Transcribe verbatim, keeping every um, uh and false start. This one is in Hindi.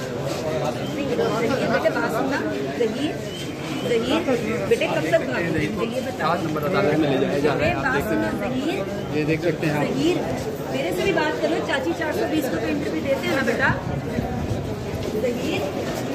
बेटे बात सुनना, जहीर जहीर बेटे कब तक भागोगे ये बता। नंबर अदालत में ले जाया जा रहा है, बात सुनना जहीर, ये देख सकते हैं आप। जहीर मेरे से भी बात करो, चाची चार सौ बीस का इंटरव्यू देते हैं ना बेटा। जहीर